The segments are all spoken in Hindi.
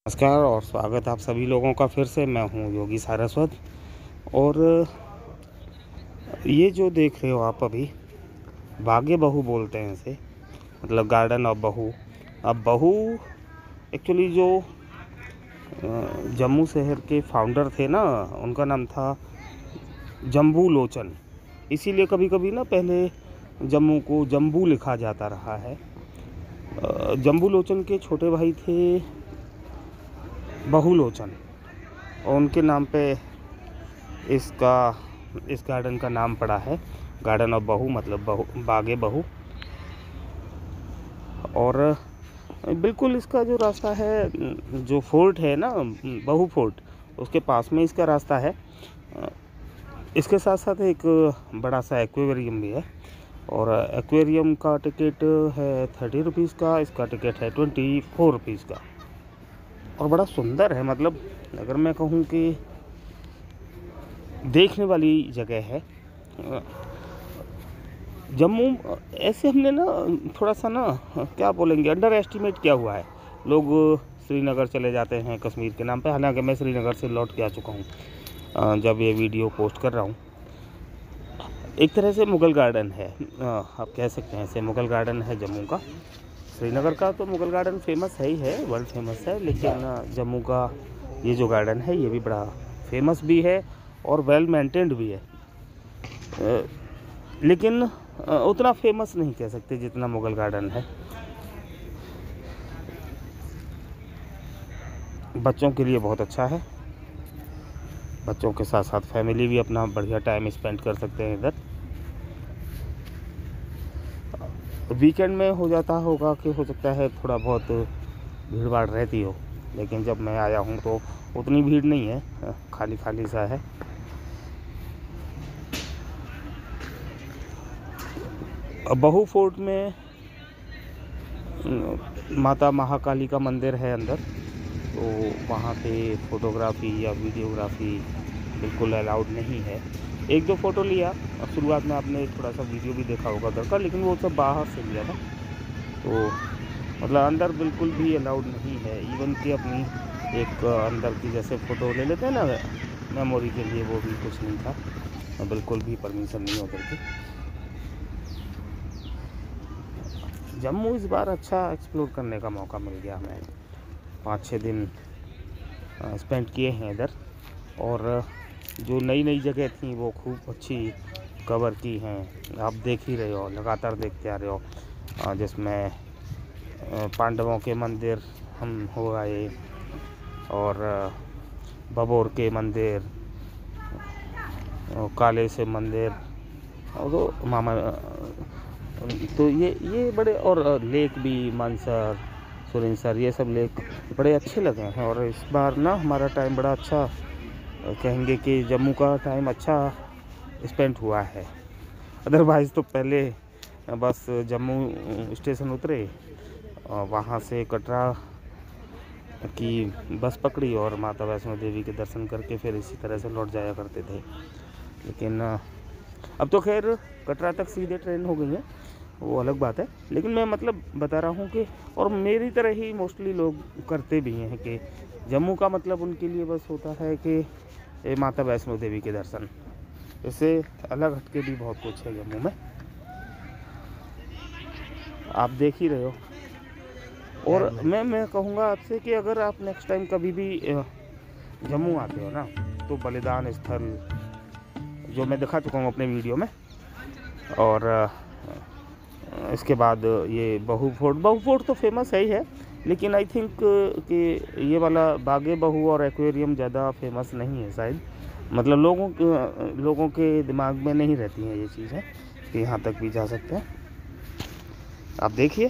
नमस्कार और स्वागत आप सभी लोगों का फिर से। मैं हूं योगी सारस्वत। और ये जो देख रहे हो आप अभी, बागे बहू बोलते हैं इसे, मतलब गार्डन ऑफ बहू। अब बहू एक्चुअली जो जम्मू शहर के फाउंडर थे ना, उनका नाम था जम्बू लोचन। इसीलिए कभी कभी ना पहले जम्मू को जम्बू लिखा जाता रहा है। जम्बू लोचन के छोटे भाई थे बहुलोचन, और उनके नाम पे इस गार्डन का नाम पड़ा है गार्डन ऑफ बहू, मतलब बागे बहू। और बिल्कुल इसका जो रास्ता है, जो फोर्ट है ना, बहू फोर्ट, उसके पास में इसका रास्ता है। इसके साथ साथ एक बड़ा सा एक्वेरियम भी है, और एक्वेरियम का टिकट है 30 रुपीज़ का, इसका टिकट है 24 रुपीज़ का। और बड़ा सुंदर है, मतलब अगर मैं कहूँ कि देखने वाली जगह है। जम्मू ऐसे हमने ना थोड़ा सा ना, क्या बोलेंगे, अंडर एस्टिमेट किया हुआ है। लोग श्रीनगर चले जाते हैं कश्मीर के नाम पे, हालांकि मैं श्रीनगर से लौट के आ चुका हूँ जब ये वीडियो पोस्ट कर रहा हूँ। एक तरह से मुगल गार्डन है, आप कह सकते हैं इसे मुगल गार्डन है जम्मू का। श्रीनगर का तो मुगल गार्डन फेमस है ही है, वर्ल्ड फेमस है, लेकिन जम्मू का ये जो गार्डन है ये भी बड़ा फेमस भी है और वेल मेंटेन्ड भी है। लेकिन उतना फेमस नहीं कह सकते जितना मुगल गार्डन है। बच्चों के लिए बहुत अच्छा है, बच्चों के साथ साथ फैमिली भी अपना बढ़िया टाइम स्पेंड कर सकते हैं इधर। वीकेंड में हो जाता होगा कि हो सकता है थोड़ा बहुत भीड़ भाड़ रहती हो, लेकिन जब मैं आया हूँ तो उतनी भीड़ नहीं है, खाली खाली सा है। बहू फोर्ट में माता महाकाली का मंदिर है अंदर, तो वहाँ पे फ़ोटोग्राफ़ी या वीडियोग्राफी बिल्कुल अलाउड नहीं है। एक दो फ़ोटो लिया, शुरुआत में आपने थोड़ा सा वीडियो भी देखा होगा उधर का, लेकिन वो सब बाहर से लिया था, तो मतलब अंदर बिल्कुल भी अलाउड नहीं है। इवन कि अपनी एक अंदर की जैसे फ़ोटो ले लेते हैं ना मेमोरी के लिए, वो भी कुछ नहीं था, बिल्कुल भी परमिशन नहीं उधर की। जम्मू इस बार अच्छा एक्सप्लोर करने का मौका मिल गया हमें, 5-6 दिन स्पेंड किए हैं इधर, और जो नई नई जगह थी वो खूब अच्छी कवर की हैं। आप देख ही रहे हो, लगातार देखते आ रहे हो, जिसमें पांडवों के मंदिर हम हो आए, और बबोर के मंदिर, काले से मंदिर, और तो मामा, तो ये बड़े, और लेक भी मानसर, सुरिनसर, ये सब लेक बड़े अच्छे लगे हैं। और इस बार ना हमारा टाइम बड़ा अच्छा, कहेंगे कि जम्मू का टाइम अच्छा स्पेंड हुआ है। अदरवाइज़ तो पहले बस जम्मू स्टेशन उतरे, वहाँ से कटरा की बस पकड़ी और माता वैष्णो देवी के दर्शन करके फिर इसी तरह से लौट जाया करते थे। लेकिन अब तो खैर कटरा तक सीधे ट्रेन हो गई है, वो अलग बात है। लेकिन मैं मतलब बता रहा हूँ कि, और मेरी तरह ही मोस्टली लोग करते भी हैं कि जम्मू का मतलब उनके लिए बस होता है कि माता वैष्णो देवी के दर्शन। इससे अलग हटके भी बहुत कुछ है जम्मू में, आप देख ही रहे हो। और मैं कहूँगा आपसे कि अगर आप नेक्स्ट टाइम कभी भी जम्मू आते हो ना, तो बलिदान स्थल जो मैं दिखा चुका हूँ अपने वीडियो में, और इसके बाद ये बहू फोर्ट तो फेमस है ही है, लेकिन आई थिंक कि ये वाला बागे बहू और एक्वेरियम ज़्यादा फेमस नहीं है शायद, मतलब लोगों के दिमाग में नहीं रहती हैं ये चीज़ें कि यहाँ तक भी जा सकते हैं। आप देखिए,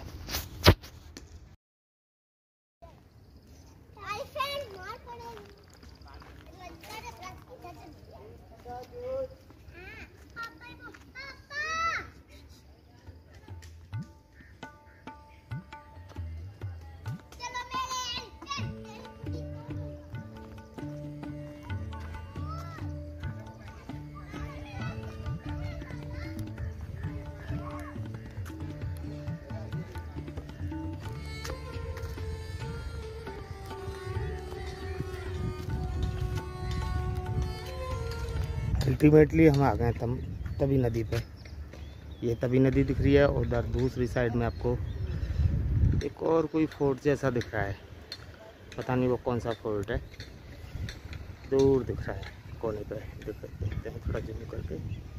अल्टीमेटली हम आ गए तवी नदी पे। ये तवी नदी दिख रही है, और उधर दूसरी साइड में आपको एक और कोई फोर्ट जैसा दिख रहा है, पता नहीं वो कौन सा फोर्ट है, दूर दिख रहा है कोने पे। देखते हैं थोड़ा जूम करके,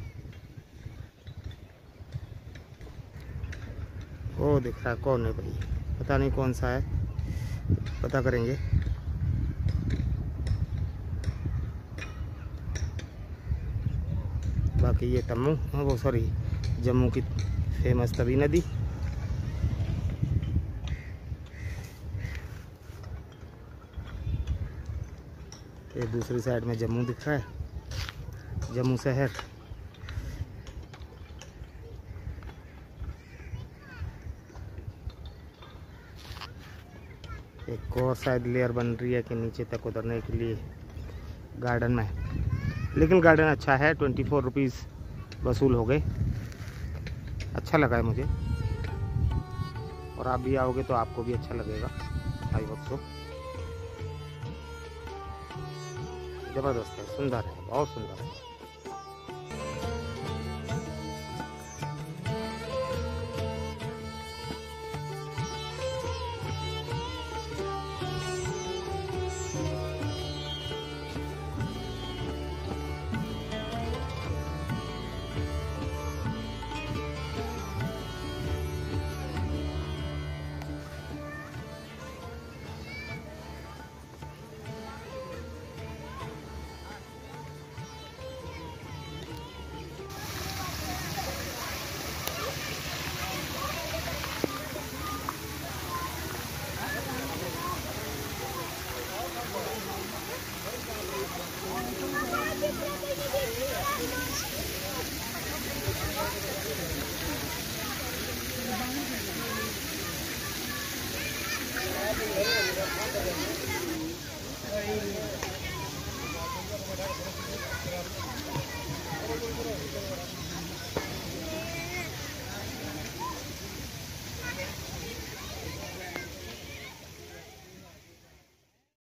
वो दिख रहा है कोने पे, पता नहीं कौन सा है, पता करेंगे। बाकी ये वो सॉरी जम्मू की फेमस तवी नदी। ये दूसरी साइड में जम्मू दिख रहा है, जम्मू शहर। एक और शायद लेयर बन रही है कि नीचे तक उतरने के लिए गार्डन में, लेकिन गार्डन अच्छा है। 24 रुपीज़ वसूल हो गए, अच्छा लगा है मुझे, और आप भी आओगे तो आपको भी अच्छा लगेगा, आई होप सो। ज़बरदस्त है, सुंदर है, बहुत सुंदर है।